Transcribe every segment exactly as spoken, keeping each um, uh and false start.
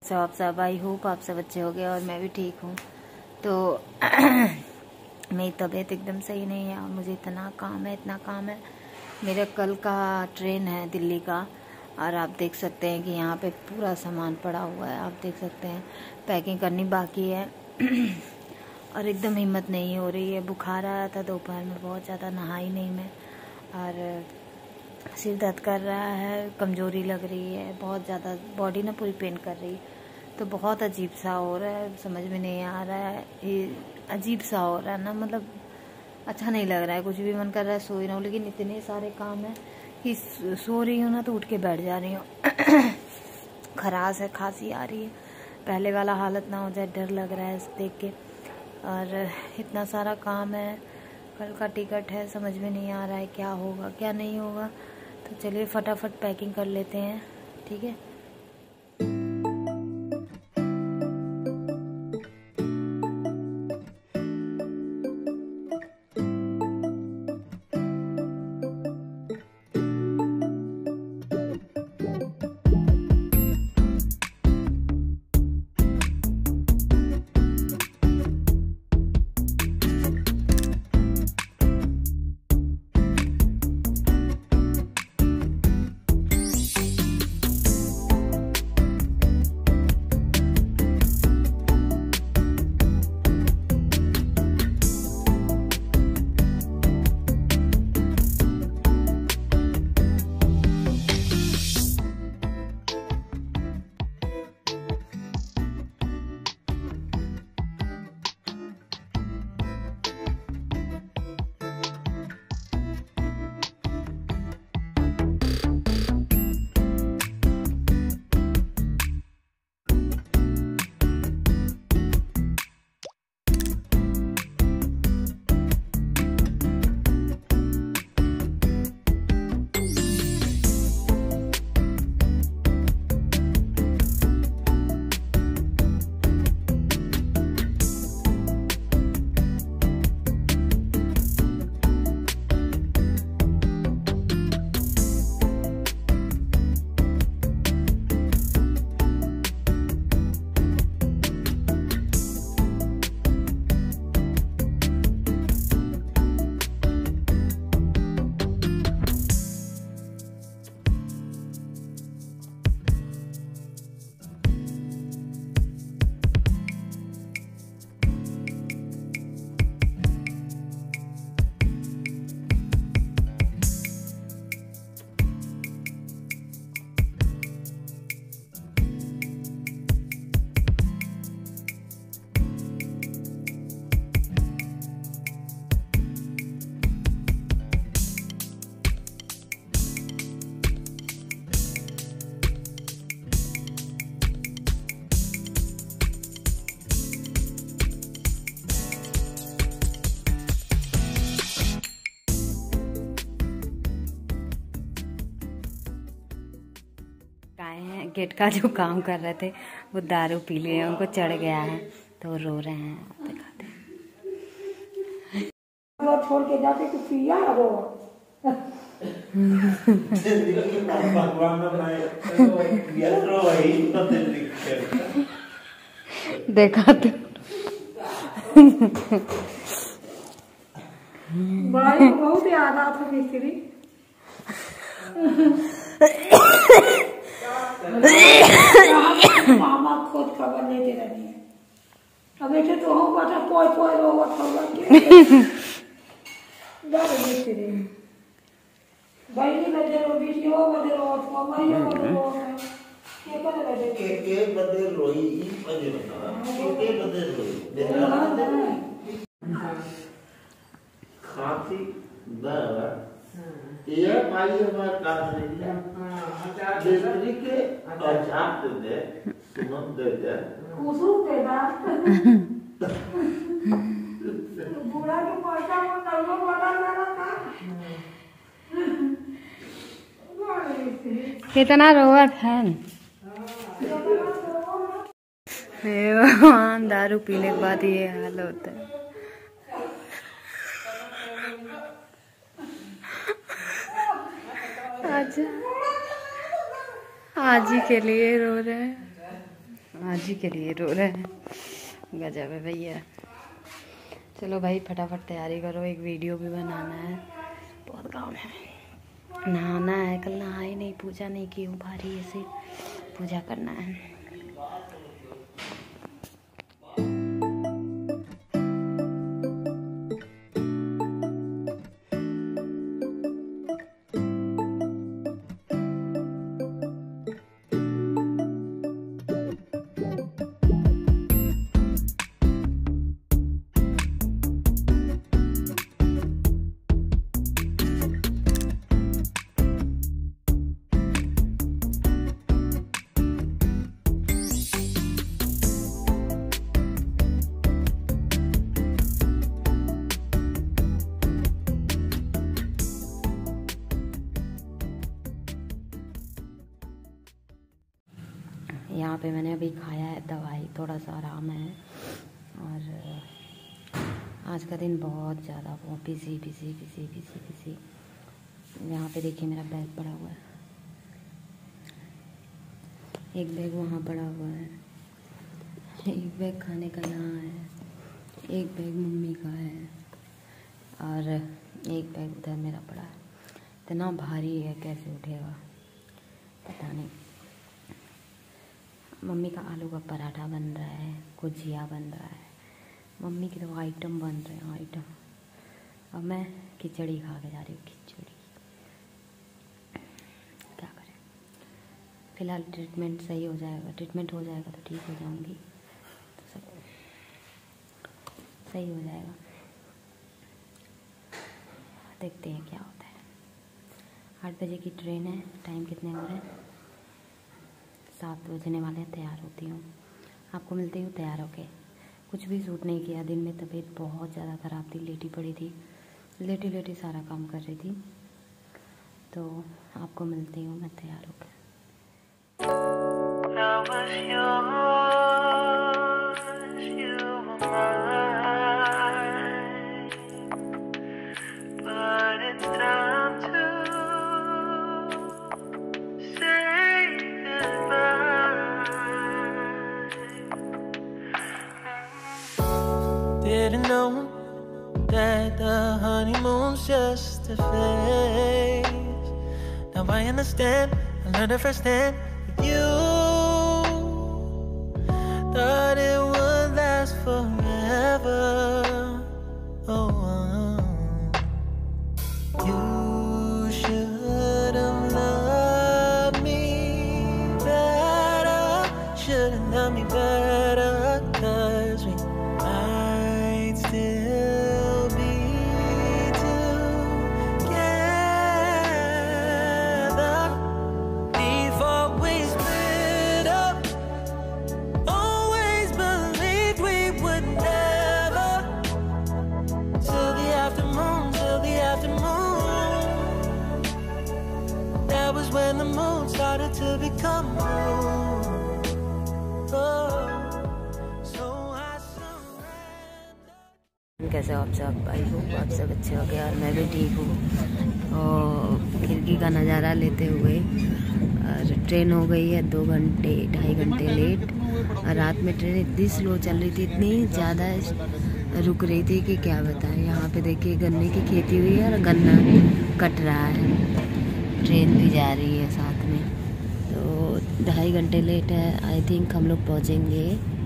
कैसे हो आप सब। आई होप आप सब अच्छे हो गए और मैं भी ठीक हूँ। तो मेरी तबीयत एकदम सही नहीं है और मुझे इतना काम है इतना काम है। मेरा कल का ट्रेन है दिल्ली का और आप देख सकते हैं कि यहाँ पे पूरा सामान पड़ा हुआ है। आप देख सकते हैं पैकिंग करनी बाकी है और एकदम हिम्मत नहीं हो रही है। बुखार आया था दोपहर में बहुत ज़्यादा, नहाई नहीं मैं और सिर दर्द कर रहा है, कमज़ोरी लग रही है बहुत ज़्यादा, बॉडी ना पूरी पेन कर रही है। तो बहुत अजीब सा हो रहा है, समझ में नहीं आ रहा है, ये अजीब सा हो रहा है ना, मतलब अच्छा नहीं लग रहा है। कुछ भी मन कर रहा है सो ही रहूँ, लेकिन इतने सारे काम हैं कि सो रही हूँ ना तो उठ के बैठ जा रही हूँ। खराश है, खांसी आ रही है, पहले वाला हालत ना हो जाए, डर लग रहा है देख के। और इतना सारा काम है, कल का टिकट है, समझ में नहीं आ रहा है क्या होगा क्या नहीं होगा। तो चलिए फटाफट पैकिंग कर लेते हैं, ठीक है। गेट का जो काम कर रहे थे वो दारू पी लिए, उनको चढ़ गया है तो रो रहे हैं। आप दिखाते हैं छोड़ के जाते तो पिया रो देखा तो बहुत याद आता मिस्त्री। मामा खुद खबर लेते रहती है। अब ऐसे तो हम बता पोय पोय रो खबर के डर मिस्त्री भाई नहीं बजे रो बीच हो बजे रो मामा ये रो के कर बजे के के बजे रोई ई बजे बता के के बजे रोई खांसी दर्द ये पाई हमारा काट लिया हां देवरी के अचार दे सुमन दे दे कुसु के दांत बुढ़ा के पैसा को तलवा वाला ना था। कितना रोवत है भगवान, दारू पीने के बाद ये हाल होता है। आज आज ही के लिए रो रहे हैं। आज ही के लिए रो रहे हैं। गजब है भैया। चलो भाई फटाफट तैयारी करो, एक वीडियो भी बनाना है, बहुत काम है। नहाना है, कल नहाए नहीं, पूजा नहीं की हूँ, भारी ऐसे पूजा करना है। यहाँ पे मैंने अभी खाया है दवाई, थोड़ा सा आराम है। और आज का दिन बहुत ज़्यादा वो busy busy busy busy busy. यहाँ पे देखिए मेरा बैग पड़ा हुआ है, एक बैग वहाँ पड़ा हुआ है, एक बैग खाने का यहाँ है, एक बैग मम्मी का है और एक बैग उधर मेरा पड़ा है। इतना भारी है, कैसे उठेगा पता नहीं। मम्मी का आलू का पराठा बन रहा है, गुजिया बन रहा है, मम्मी के तो आइटम बन रहे हैं आइटम। अब मैं खिचड़ी खा के जा रही हूँ, खिचड़ी। क्या करें, फ़िलहाल ट्रीटमेंट सही हो जाएगा, ट्रीटमेंट हो जाएगा तो ठीक हो जाऊँगी, तो सब सही हो जाएगा। देखते हैं क्या होता है। आठ बजे की ट्रेन है, टाइम कितने हो रहे हैं, सात बजने वाले हैं। तैयार होती हूँ, आपको मिलती हूँ तैयार होके। कुछ भी सूट नहीं किया, दिन में तबीयत बहुत ज़्यादा ख़राब थी, लेटी पड़ी थी, लेटी लेटी सारा काम कर रही थी। तो आपको मिलती हूँ मैं तैयार होके। Didn't know that the honeymoon's just a phase. Now I understand, I learned it firsthand with you. Thought it would last forever. Oh, uh, you should have loved me better, should have loved me better, 'cause we still be together before we split up. Always believed we would never, till the afternoon, till the afternoon. That was when the moon started to become moon. Oh. कैसे हो आप सब भाई हो, आप सब अच्छे हो गए और मैं भी ठीक हूँ। और खिड़की का नज़ारा लेते हुए, और ट्रेन हो गई है दो घंटे ढाई घंटे लेट। और रात में ट्रेन इतनी स्लो चल रही थी, इतनी ज़्यादा रुक रही थी कि क्या बताएं। यहाँ पे देखिए गन्ने की खेती हुई है और गन्ना कट रहा है, ट्रेन भी जा रही है साथ में। तो ढाई घंटे लेट है। आई थिंक हम लोग पहुँचेंगे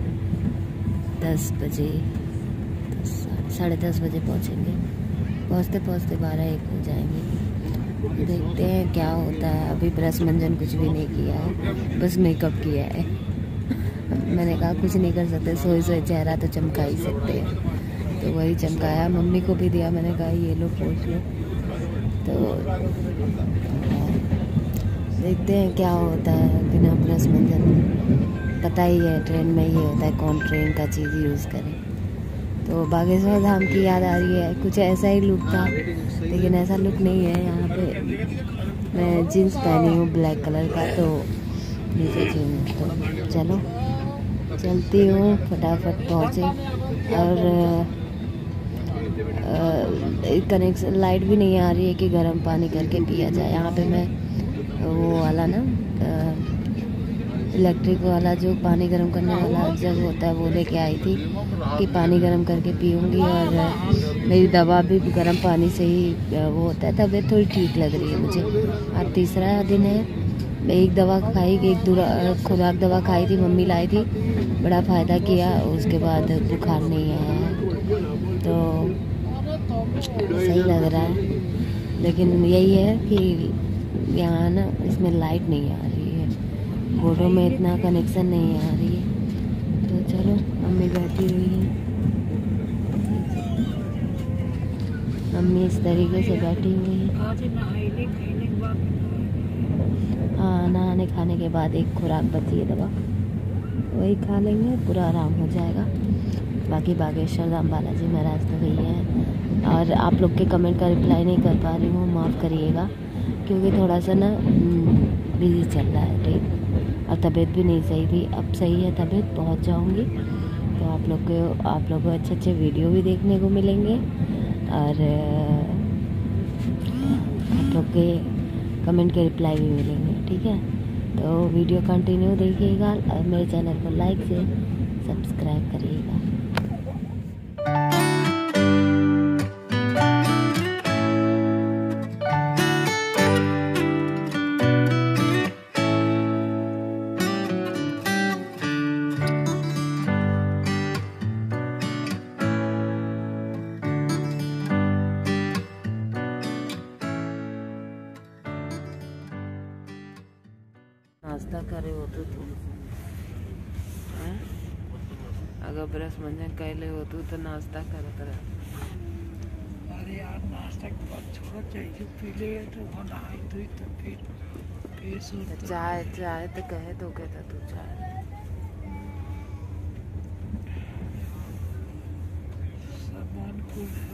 दस बजे, साढ़े दस बजे पहुँचेंगे। पहुँचते पहुँचते बारह एक हो जाएंगे। देखते हैं क्या होता है। अभी ब्रश मंजन कुछ भी नहीं किया है, बस मेकअप किया है। मैंने कहा कुछ नहीं कर सकते, सोए सोए चेहरा तो चमका ही सकते हैं, तो वही चमकाया। मम्मी को भी दिया, मैंने कहा ये लो पोंछ लो। तो देखते हैं क्या होता है बिना ब्रश मंजन। पता ही है ट्रेन में ये होता है, कौन ट्रेन का चीज़ यूज़ करे। तो बागेश्वर धाम की याद आ रही है, कुछ ऐसा ही लुक था, लेकिन ऐसा लुक नहीं है। यहाँ पे मैं जीन्स पहनी हूँ ब्लैक कलर का, तो नीचे जीन्स। तो चलो चलती हूँ, फटाफट पहुँचे। और कनेक्शन लाइट भी नहीं आ रही है कि गर्म पानी करके पिया जाए। यहाँ पे मैं वो वाला ना इलेक्ट्रिक वाला जो पानी गर्म करने वाला जग होता है वो लेके आई थी कि पानी गर्म करके पीऊँगी। और मेरी दवा भी गर्म पानी से ही वो होता है, तबीयत थोड़ी ठीक लग रही है मुझे। अब तीसरा दिन है, मैं एक दवा खाई, एक खुराक दवा खाई थी, मम्मी लाई थी, बड़ा फ़ायदा किया। उसके बाद बुखार नहीं आया है, तो सही लग रहा है। लेकिन यही है कि यहाँ ना इसमें लाइट नहीं आ रही है, बोर्डों में इतना कनेक्शन नहीं आ रही है। तो चलो मम्मी बैठी हुई है, मम्मी इस तरीके से बैठी हुई है। हाँ, नहाने खाने के बाद एक खुराक बची है दवा, वही खा लेंगे, पूरा आराम हो जाएगा। बाकी बागेश्वर धाम बालाजी महाराज तो गई है। और आप लोग के कमेंट का रिप्लाई नहीं कर पा रही हूँ, माफ़ करिएगा, क्योंकि थोड़ा सा ना बिजी चल रहा है ठीक, और तबीयत भी नहीं सही थी। अब सही है तबीयत, पहुँच जाऊँगी तो आप लोग को आप लोग को अच्छे अच्छे वीडियो भी देखने को मिलेंगे, और आप लोग के कमेंट के रिप्लाई भी मिलेंगे, ठीक है। तो वीडियो कंटिन्यू देखिएगा और मेरे चैनल को लाइक से सब्सक्राइब करिएगा। नाश्ता करे हो तो तुम अगर ब्रश मंजन कैले हो तो, तो नाश्ता करत रह। अरे यार नाश्ता के बाद छोड़ा चाहिए, पीले तो नहाई धोई तो फिर फिर चाय चाय तो कहे तो कहता तू चाय सामान को